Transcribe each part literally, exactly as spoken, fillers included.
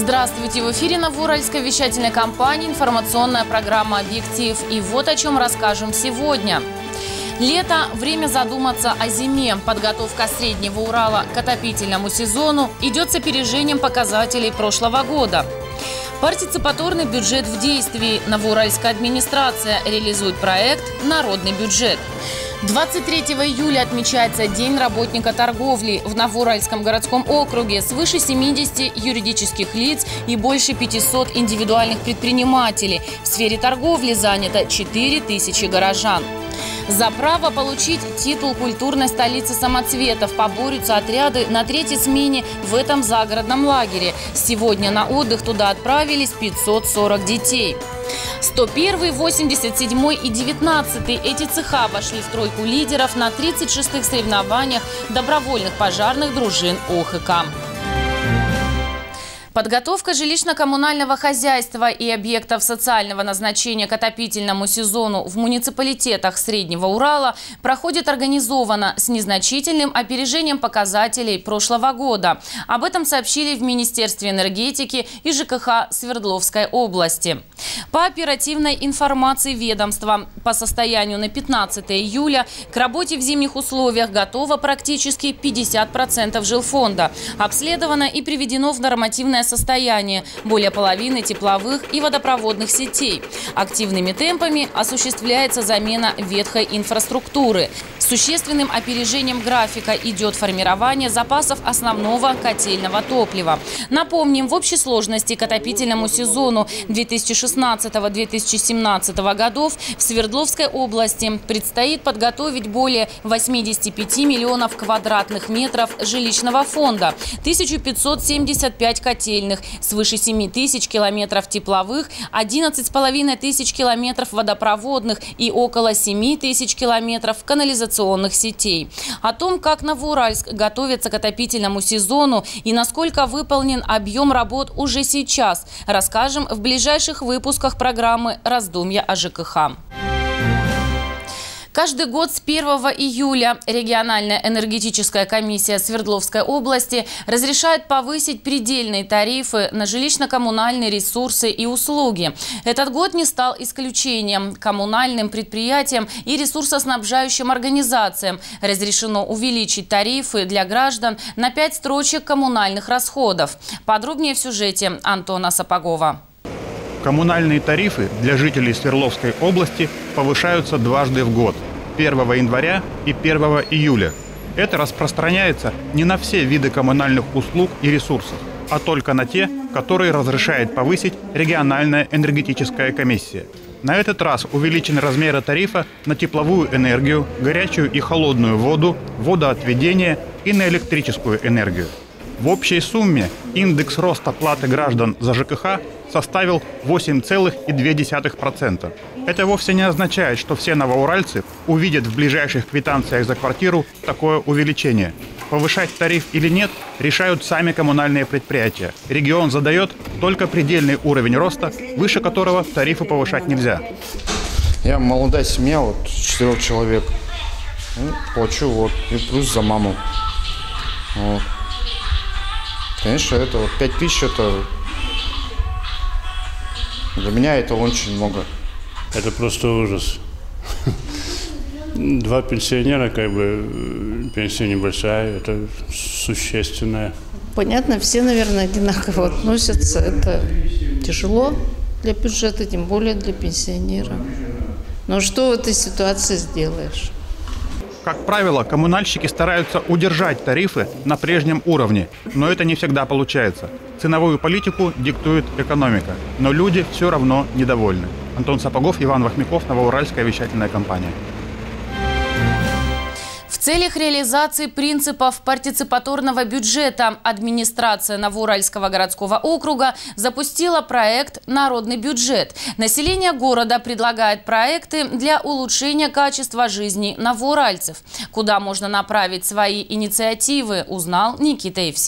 Здравствуйте! В эфире Новоуральской вещательной компании информационная программа «Объектив». И вот о чем расскажем сегодня. Лето – время задуматься о зиме. Подготовка Среднего Урала к отопительному сезону идет с опережением показателей прошлого года. Партиципаторный бюджет в действии. Новоуральская администрация реализует проект «Народный бюджет». двадцать третьего июля отмечается День работника торговли. В Новоуральском городском округе свыше семидесяти юридических лиц и больше пятисот индивидуальных предпринимателей. В сфере торговли занято четыре тысячи горожан. За право получить титул культурной столицы самоцветов поборются отряды на третьей смене в этом загородном лагере. Сегодня на отдых туда отправились пятьсот сорок детей. сто первый, восемьдесят седьмой и девятнадцатый эти цеха вошли в тройку лидеров на тридцать шестых соревнованиях добровольных пожарных дружин ОХК. Подготовка жилищно-коммунального хозяйства и объектов социального назначения к отопительному сезону в муниципалитетах Среднего Урала проходит организованно с незначительным опережением показателей прошлого года. Об этом сообщили в Министерстве энергетики и ЖКХ Свердловской области. По оперативной информации ведомства, по состоянию на пятнадцатое июля к работе в зимних условиях готово практически пятьдесят процентов жилфонда. Обследовано и приведено в нормативное состояние более половины тепловых и водопроводных сетей. Активными темпами осуществляется замена ветхой инфраструктуры. С существенным опережением графика идет формирование запасов основного котельного топлива. Напомним, в общей сложности к отопительному сезону две тысячи шестнадцатого — две тысячи семнадцатого годов в Свердловской области предстоит подготовить более восьмидесяти пяти миллионов квадратных метров жилищного фонда, тысячу пятьсот семьдесят пять котельных, свыше семи тысяч километров тепловых, одиннадцать с половиной тысяч километров водопроводных и около семи тысяч километров канализационных сетей. О том, как Новоуральск готовится к отопительному сезону и насколько выполнен объем работ уже сейчас, расскажем в ближайших выпусках программы «Раздумья о ЖКХ». Каждый год с первого июля региональная энергетическая комиссия Свердловской области разрешает повысить предельные тарифы на жилищно-коммунальные ресурсы и услуги. Этот год не стал исключением. Коммунальным предприятиям и ресурсоснабжающим организациям разрешено увеличить тарифы для граждан на пять строчек коммунальных расходов. Подробнее в сюжете Антона Сапогова. Коммунальные тарифы для жителей Свердловской области повышаются дважды в год – первого января и первого июля. Это распространяется не на все виды коммунальных услуг и ресурсов, а только на те, которые разрешает повысить региональная энергетическая комиссия. На этот раз увеличены размеры тарифа на тепловую энергию, горячую и холодную воду, водоотведение и на электрическую энергию. В общей сумме индекс роста платы граждан за ЖКХ составил восемь целых две десятых процента. Это вовсе не означает, что все новоуральцы увидят в ближайших квитанциях за квартиру такое увеличение. Повышать тариф или нет, решают сами коммунальные предприятия. Регион задает только предельный уровень роста, выше которого тарифы повышать нельзя. Я молодая семья, вот четырех человек. Ну, плачу вот, и плюс за маму. Вот. Конечно, это вот пять тысяч, это для меня это очень много. Это просто ужас. Два пенсионера, как бы, пенсия небольшая, это существенная. Понятно, все, наверное, одинаково относятся. Это тяжело для бюджета, тем более для пенсионера. Но что в этой ситуации сделаешь? Как правило, коммунальщики стараются удержать тарифы на прежнем уровне, но это не всегда получается. Ценовую политику диктует экономика, но люди все равно недовольны. Антон Сапогов, Иван Вахмяков, Новоуральская вещательная компания. В целях реализации принципов партиципаторного бюджета администрация Новоуральского городского округа запустила проект «Народный бюджет». Население города предлагает проекты для улучшения качества жизни новоуральцев. Куда можно направить свои инициативы, узнал Никита Евсеев.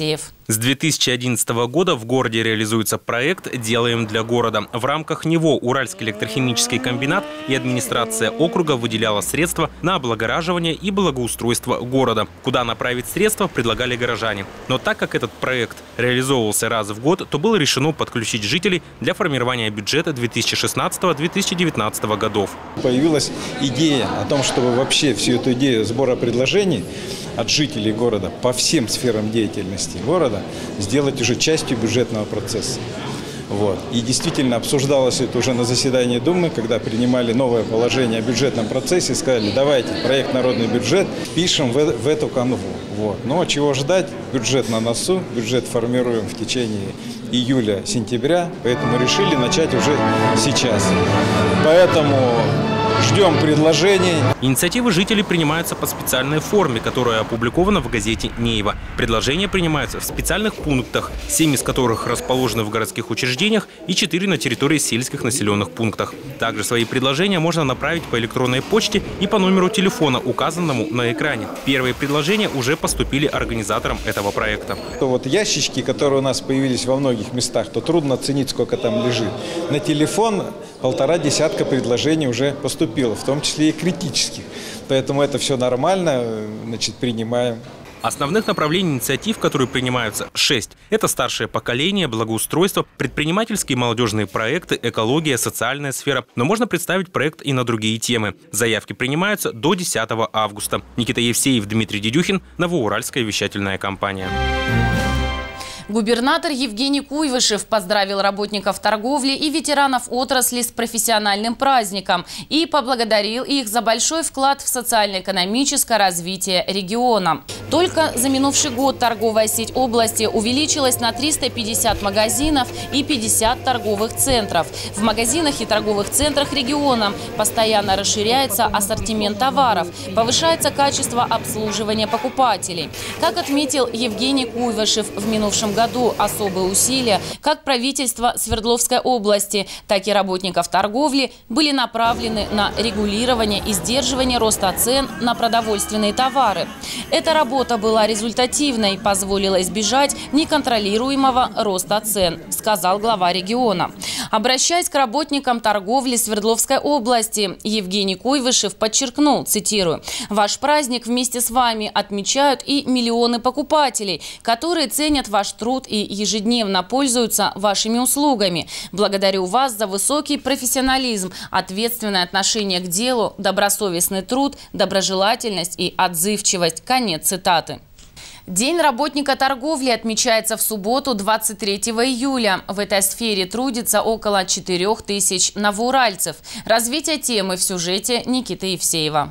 С две тысячи одиннадцатого года в городе реализуется проект «Делаем для города». В рамках него Уральский электрохимический комбинат и администрация округа выделяла средства на облагораживание и благоустройство города. Куда направить средства, предлагали горожане. Но так как этот проект реализовывался раз в год, то было решено подключить жителей для формирования бюджета две тысячи шестнадцатого — две тысячи девятнадцатого годов. Появилась идея о том, чтобы вообще всю эту идею сбора предложений от жителей города по всем сферам деятельности города сделать уже частью бюджетного процесса. Вот. И действительно обсуждалось это уже на заседании Думы, когда принимали новое положение о бюджетном процессе, сказали, давайте проект «Народный бюджет» пишем в, в эту канву. Вот. Но чего ждать? Бюджет на носу, бюджет формируем в течение июля-сентября, поэтому решили начать уже сейчас. Поэтому ждем предложений. Инициативы жителей принимаются по специальной форме, которая опубликована в газете «Нейва». Предложения принимаются в специальных пунктах, семь из которых расположены в городских учреждениях и четыре на территории сельских населенных пунктах. Также свои предложения можно направить по электронной почте и по номеру телефона, указанному на экране. Первые предложения уже поступили организаторам этого проекта. То вот ящички, которые у нас появились во многих местах, то трудно оценить, сколько там лежит. На телефон полтора десятка предложений уже поступило, в том числе и критических. Поэтому это все нормально, значит, принимаем. Основных направлений инициатив, которые принимаются, шесть. Это старшее поколение, благоустройство, предпринимательские и молодежные проекты, экология, социальная сфера. Но можно представить проект и на другие темы. Заявки принимаются до десятого августа. Никита Евсеев, Дмитрий Дедюхин, Новоуральская вещательная компания. Губернатор Евгений Куйвышев поздравил работников торговли и ветеранов отрасли с профессиональным праздником и поблагодарил их за большой вклад в социально-экономическое развитие региона. Только за минувший год торговая сеть области увеличилась на триста пятьдесят магазинов и пятьдесят торговых центров. В магазинах и торговых центрах региона постоянно расширяется ассортимент товаров, повышается качество обслуживания покупателей. Как отметил Евгений Куйвышев, в минувшем году особые усилия как правительства Свердловской области, так и работников торговли были направлены на регулирование и сдерживание роста цен на продовольственные товары. Эта работа была результативной, позволила избежать неконтролируемого роста цен, сказал глава региона. Обращаясь к работникам торговли Свердловской области, Евгений Куйвышев подчеркнул, цитирую, «Ваш праздник вместе с вами отмечают и миллионы покупателей, которые ценят ваш труд и ежедневно пользуются вашими услугами. Благодарю вас за высокий профессионализм, ответственное отношение к делу, добросовестный труд, доброжелательность и отзывчивость». Конец цитаты. День работника торговли отмечается в субботу, двадцать третьего июля. В этой сфере трудится около четырёх тысяч новоуральцев. Развитие темы в сюжете Никиты Евсеева.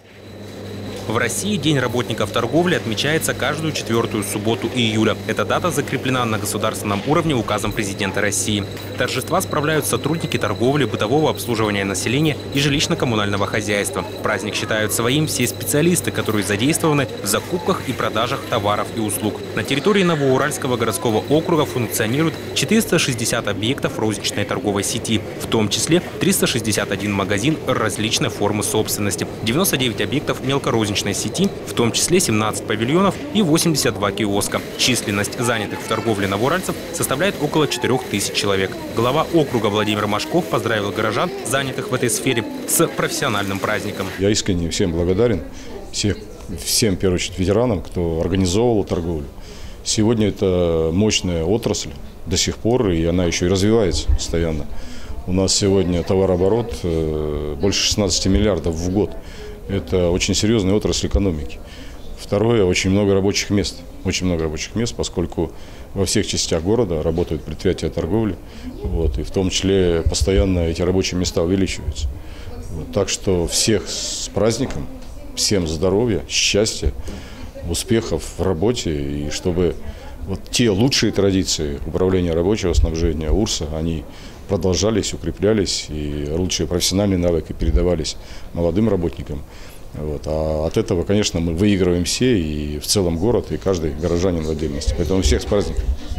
В России День работников торговли отмечается каждую четвертую субботу июля. Эта дата закреплена на государственном уровне указом президента России. Торжества справляют сотрудники торговли, бытового обслуживания населения и жилищно-коммунального хозяйства. Праздник считают своим все специалисты, которые задействованы в закупках и продажах товаров и услуг. На территории Новоуральского городского округа функционирует четыреста шестьдесят объектов розничной торговой сети, в том числе триста шестьдесят один магазин различной формы собственности, девяносто девять объектов мелкорозничной сети, в том числе семнадцать павильонов и восемьдесят два киоска. Численность занятых в торговле новоуральцев составляет около четырёх тысяч человек. Глава округа Владимир Машков поздравил горожан, занятых в этой сфере, с профессиональным праздником. Я искренне всем благодарен, всех, всем, в первую очередь, ветеранам, кто организовывал торговлю. Сегодня это мощная отрасль до сих пор, и она еще и развивается постоянно. У нас сегодня товарооборот больше шестнадцати миллиардов в год. Это очень серьезная отрасль экономики. Второе, очень много рабочих мест. Очень много рабочих мест, поскольку во всех частях города работают предприятия торговли. Вот, и в том числе постоянно эти рабочие места увеличиваются. Вот, так что всех с праздником, всем здоровья, счастья, успехов в работе. И чтобы вот те лучшие традиции управления рабочего снабжения УРСа, они продолжались, укреплялись, и лучшие профессиональные навыки передавались молодым работникам. Вот. А от этого, конечно, мы выигрываем все, и в целом город, и каждый горожанин в отдельности. Поэтому всех с праздником.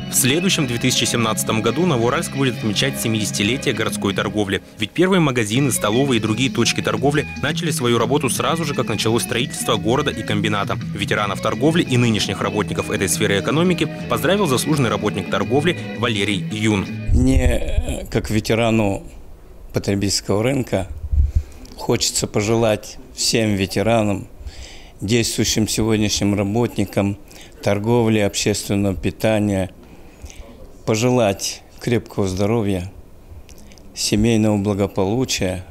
В следующем две тысячи семнадцатом году Новоуральск будет отмечать семидесятилетие городской торговли. Ведь первые магазины, столовые и другие точки торговли начали свою работу сразу же, как началось строительство города и комбината. Ветеранов торговли и нынешних работников этой сферы экономики поздравил заслуженный работник торговли Валерий Юн. Мне, как ветерану потребительского рынка, хочется пожелать всем ветеранам, действующим сегодняшним работникам торговли, общественного питания, пожелать крепкого здоровья, семейного благополучия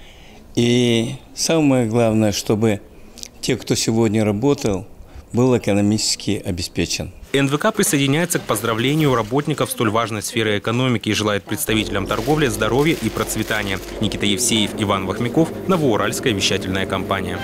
и самое главное, чтобы те, кто сегодня работал, был экономически обеспечен. эн вэ ка присоединяется к поздравлению работников столь важной сферы экономики и желает представителям торговли здоровья и процветания. Никита Евсеев, Иван Вахмяков, Новоуральская вещательная компания.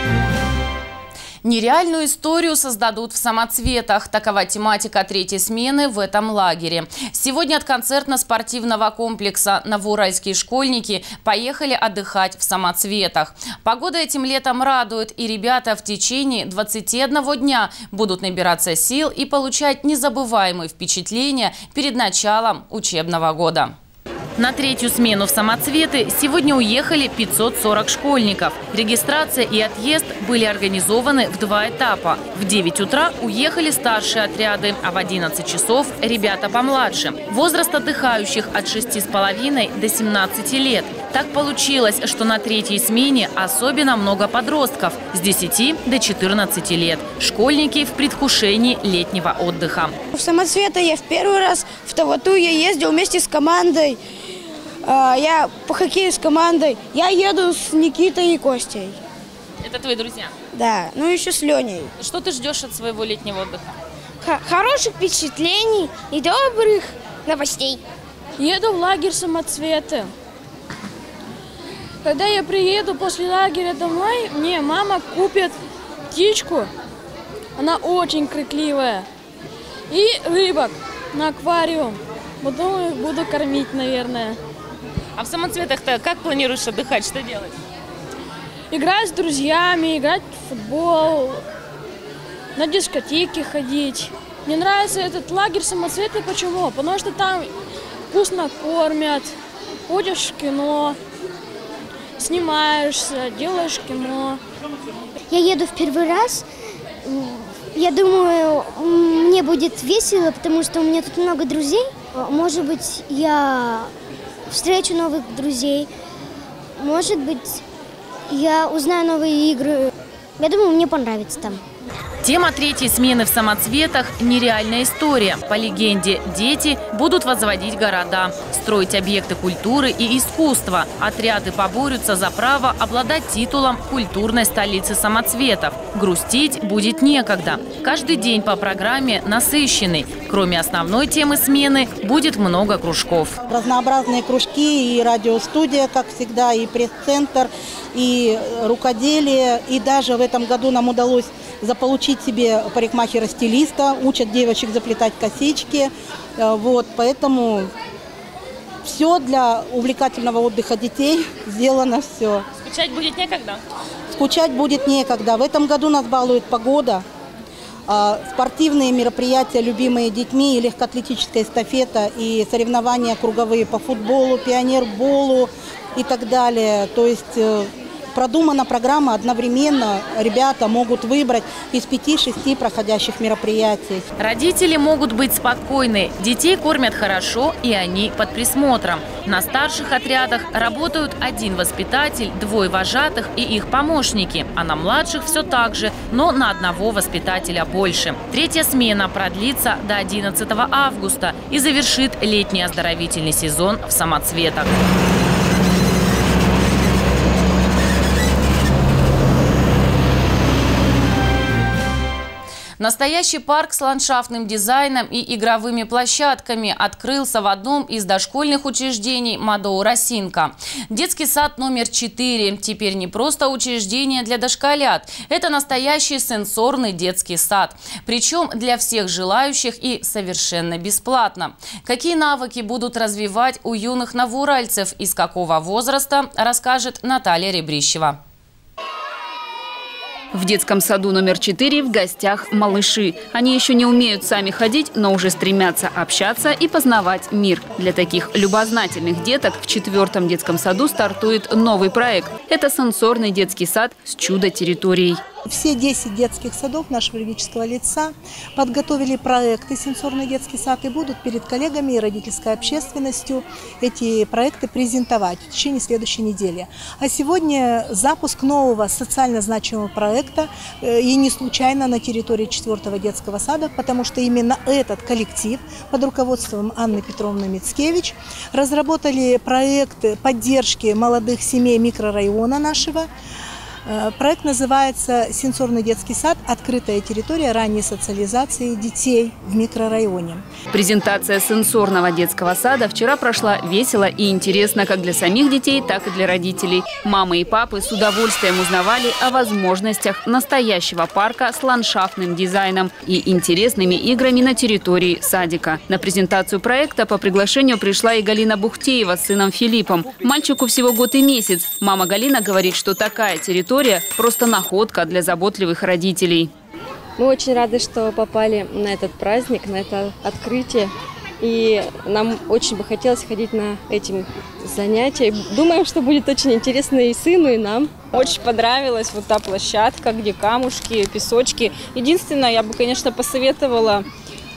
Нереальную историю создадут в самоцветах. Такова тематика третьей смены в этом лагере. Сегодня от концертно-спортивного комплекса новоуральские школьники поехали отдыхать в самоцветах. Погода этим летом радует, и ребята в течение двадцати одного дня будут набираться сил и получать незабываемые впечатления перед началом учебного года. На третью смену в самоцветы сегодня уехали пятьсот сорок школьников. Регистрация и отъезд были организованы в два этапа. В девять утра уехали старшие отряды, а в одиннадцать часов – ребята помладше. Возраст отдыхающих от шести с половиной до семнадцати лет. Так получилось, что на третьей смене особенно много подростков с десяти до четырнадцати лет. Школьники в предвкушении летнего отдыха. В самоцветы я в первый раз, в Тавату я ездил вместе с командой. Я по хоккею с командой. Я еду с Никитой и Костей. Это твои друзья? Да, ну еще с Леней. Что ты ждешь от своего летнего отдыха? Х- хороших впечатлений и добрых новостей. Еду в лагерь самоцветы. Когда я приеду после лагеря домой, мне мама купит птичку. Она очень крикливая. И рыбок на аквариум. Буду, буду кормить, наверное. А в самоцветах-то как планируешь отдыхать? Что делать? Играть с друзьями, играть в футбол, на дискотеки ходить. Мне нравится этот лагерь самоцветы. Почему? Потому что там вкусно кормят, ходишь в кино, снимаешься, делаешь кино. Я еду в первый раз. Я думаю, мне будет весело, потому что у меня тут много друзей. Может быть, я встречу новых друзей. Может быть, я узнаю новые игры. Я думаю, мне понравится там. Тема третьей смены в самоцветах – нереальная история. По легенде, дети будут возводить города, строить объекты культуры и искусства. Отряды поборются за право обладать титулом культурной столицы самоцветов. Грустить будет некогда. Каждый день по программе насыщенный. Кроме основной темы смены, будет много кружков. Разнообразные кружки и радиостудия, как всегда, и пресс-центр, и рукоделие. И даже в этом году нам удалось заполучить себе парикмахера-стилиста, учат девочек заплетать косички. Вот, поэтому все для увлекательного отдыха детей сделано все. Скучать будет некогда? Скучать будет некогда. В этом году нас балует погода. Спортивные мероприятия, любимые детьми, и легкоатлетическая эстафета, и соревнования круговые по футболу, пионерболу и так далее. То есть продумана программа, одновременно ребята могут выбрать из пяти-шести проходящих мероприятий. Родители могут быть спокойны. Детей кормят хорошо, и они под присмотром. На старших отрядах работают один воспитатель, двое вожатых и их помощники. А на младших все так же, но на одного воспитателя больше. Третья смена продлится до одиннадцатого августа и завершит летний оздоровительный сезон в самоцветах. Настоящий парк с ландшафтным дизайном и игровыми площадками открылся в одном из дошкольных учреждений МАДОУ «Росинка». Детский сад номер четыре. Теперь не просто учреждение для дошколят. Это настоящий сенсорный детский сад. Причем для всех желающих и совершенно бесплатно. Какие навыки будут развивать у юных новоуральцев и с какого возраста, расскажет Наталья Ребрищева. В детском саду номер четыре в гостях малыши. Они еще не умеют сами ходить, но уже стремятся общаться и познавать мир. Для таких любознательных деток в четвертом детском саду стартует новый проект. Это сенсорный детский сад с чудо-территорией. Все десять детских садов нашего юридического лица подготовили проекты «Сенсорный детский сад» и будут перед коллегами и родительской общественностью эти проекты презентовать в течение следующей недели. А сегодня запуск нового социально значимого проекта, и не случайно на территории четвертого детского сада, потому что именно этот коллектив под руководством Анны Петровны Мицкевич разработали проект поддержки молодых семей микрорайона нашего. Проект называется «Сенсорный детский сад. Открытая территория ранней социализации детей в микрорайоне». Презентация сенсорного детского сада вчера прошла весело и интересно как для самих детей, так и для родителей. Мамы и папы с удовольствием узнавали о возможностях настоящего парка с ландшафтным дизайном и интересными играми на территории садика. На презентацию проекта по приглашению пришла и Галина Бухтеева с сыном Филиппом. Мальчику всего год и месяц. Мама Галина говорит, что такая территория просто находка для заботливых родителей. Мы очень рады, что попали на этот праздник, на это открытие. И нам очень бы хотелось ходить на эти занятия. Думаем, что будет очень интересно и сыну, и нам. Очень понравилась вот та площадка, где камушки, песочки. Единственное, я бы, конечно, посоветовала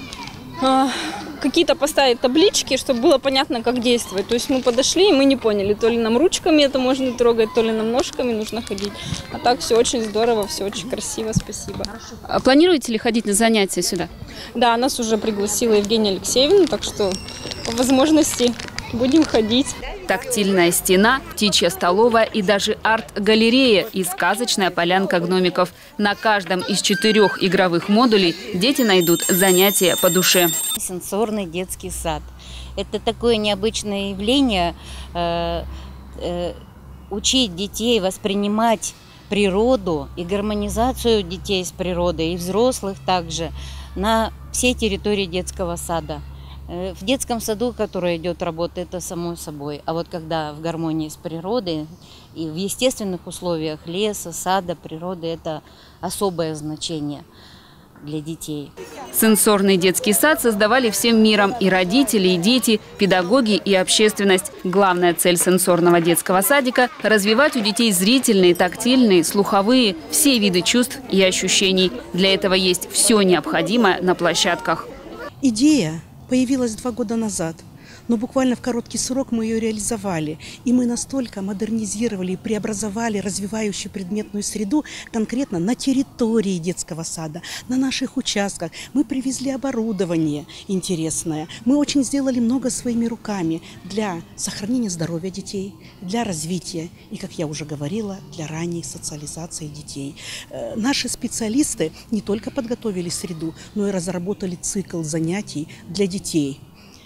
э, какие-то поставить таблички, чтобы было понятно, как действовать. То есть мы подошли, и мы не поняли, то ли нам ручками это можно трогать, то ли нам ножками нужно ходить. А так все очень здорово, все очень красиво, спасибо. А планируете ли ходить на занятия сюда? Да, нас уже пригласила Евгения Алексеевна, так что по возможности будем ходить. Тактильная стена, птичья столовая и даже арт-галерея и сказочная полянка гномиков. На каждом из четырех игровых модулей дети найдут занятия по душе. Сенсорный детский сад. Это такое необычное явление. Э, э, учить детей воспринимать природу и гармонизацию детей с природой, и взрослых также, на всей территории детского сада. В детском саду, который идет работа, это само собой. А вот когда в гармонии с природой и в естественных условиях леса, сада, природы, это особое значение для детей. Сенсорный детский сад создавали всем миром и родители, и дети, педагоги и общественность. Главная цель сенсорного детского садика – развивать у детей зрительные, тактильные, слуховые, все виды чувств и ощущений. Для этого есть все необходимое на площадках. Идея появилась два года назад, но буквально в короткий срок мы ее реализовали. И мы настолько модернизировали и преобразовали развивающую предметную среду конкретно на территории детского сада, на наших участках. Мы привезли оборудование интересное. Мы очень сделали много своими руками для сохранения здоровья детей, для развития и, как я уже говорила, для ранней социализации детей. Наши специалисты не только подготовили среду, но и разработали цикл занятий для детей.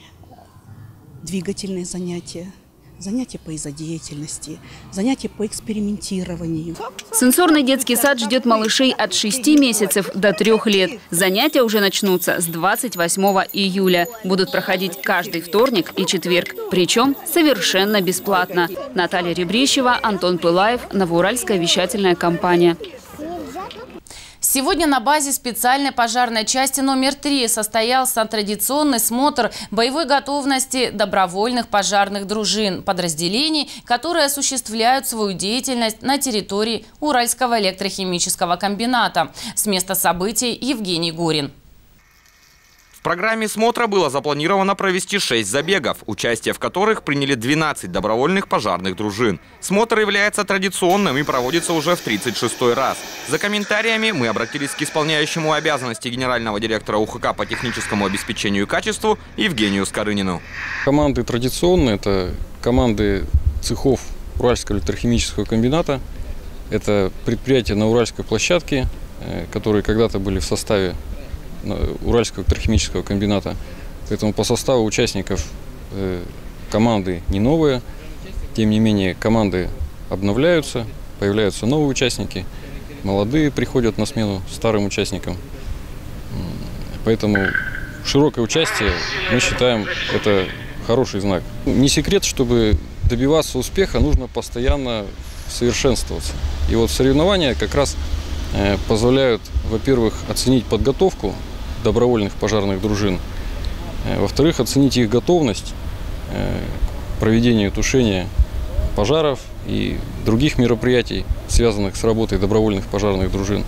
Двигательные занятия, занятия по изодеятельности, занятия по экспериментированию. Сенсорный детский сад ждет малышей от шести месяцев до трех лет. Занятия уже начнутся с двадцать восьмого июля. Будут проходить каждый вторник и четверг. Причем совершенно бесплатно. Наталья Ребрищева, Антон Пылаев, Новоуральская вещательная компания. Сегодня на базе специальной пожарной части номер три состоялся традиционный смотр боевой готовности добровольных пожарных дружин, подразделений, которые осуществляют свою деятельность на территории Уральского электрохимического комбината. С места событий Евгений Горин. В программе смотра было запланировано провести шесть забегов, участие в которых приняли двенадцать добровольных пожарных дружин. Смотр является традиционным и проводится уже в тридцать шестой раз. За комментариями мы обратились к исполняющему обязанности генерального директора УХК по техническому обеспечению и качеству Евгению Скорынину. Команды традиционные – это команды цехов Уральского электрохимического комбината. Это предприятия на Уральской площадке, которые когда-то были в составе Уральского электрохимического комбината. Поэтому по составу участников э, команды не новые. Тем не менее, команды обновляются, появляются новые участники. Молодые приходят на смену старым участникам. Поэтому широкое участие, мы считаем, это хороший знак. Не секрет, чтобы добиваться успеха, нужно постоянно совершенствоваться. И вот соревнования как раз позволяют, во-первых, оценить подготовку добровольных пожарных дружин, во-вторых, оценить их готовность к проведению тушения пожаров и других мероприятий, связанных с работой добровольных пожарных дружин.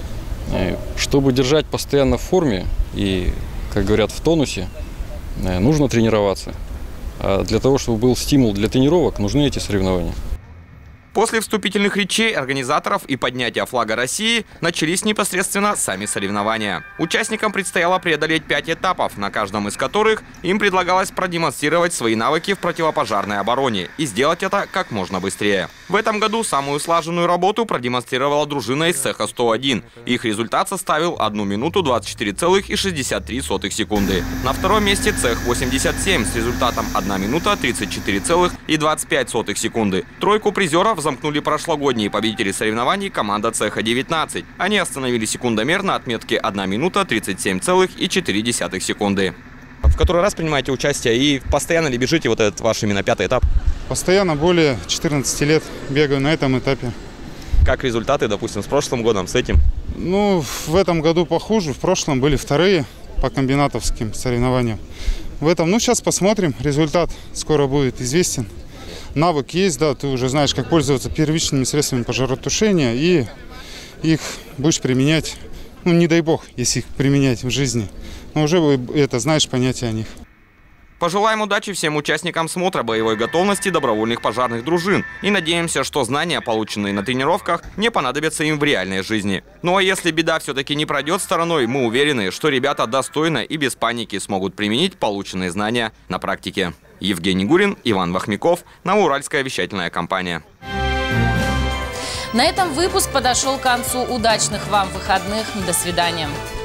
Чтобы держать постоянно в форме и, как говорят, в тонусе, нужно тренироваться. А для того, чтобы был стимул для тренировок, нужны эти соревнования. После вступительных речей организаторов и поднятия флага России начались непосредственно сами соревнования. Участникам предстояло преодолеть пять этапов, на каждом из которых им предлагалось продемонстрировать свои навыки в противопожарной обороне и сделать это как можно быстрее. В этом году самую слаженную работу продемонстрировала дружина из цеха сто один. Их результат составил одну минуту двадцать четыре целых шестьдесят три сотых секунды. На втором месте цех восемьдесят семь с результатом одна минута тридцать четыре целых двадцать пять сотых секунды. Тройку призеров замкнули прошлогодние победители соревнований команда цеха девятнадцать. Они остановили секундомер на отметке одна минута тридцать семь целых четыре десятых секунды. В который раз принимаете участие и постоянно ли бежите вот этот ваш именно пятый этап? Постоянно более четырнадцати лет бегаю на этом этапе. Как результаты, допустим, с прошлым годом, с этим? Ну, в этом году похуже. В прошлом были вторые по комбинатовским соревнованиям. В этом, ну, сейчас посмотрим. Результат скоро будет известен. Навык есть, да, ты уже знаешь, как пользоваться первичными средствами пожаротушения, и их будешь применять, ну, не дай бог, если их применять в жизни, но уже это знаешь понятие о них. Пожелаем удачи всем участникам смотра боевой готовности добровольных пожарных дружин и надеемся, что знания, полученные на тренировках, не понадобятся им в реальной жизни. Ну а если беда все-таки не пройдет стороной, мы уверены, что ребята достойно и без паники смогут применить полученные знания на практике. Евгений Гурин, Иван Вахмяков, Новоуральская вещательная компания. На этом выпуск подошел к концу. Удачных вам выходных. До свидания.